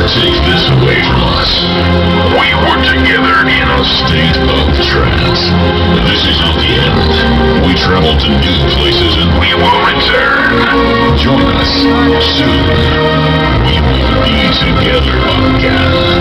take this away from us. We were together in a state of trance. This is not the end. We travel to new places and we will return. Join us soon. We will be together again.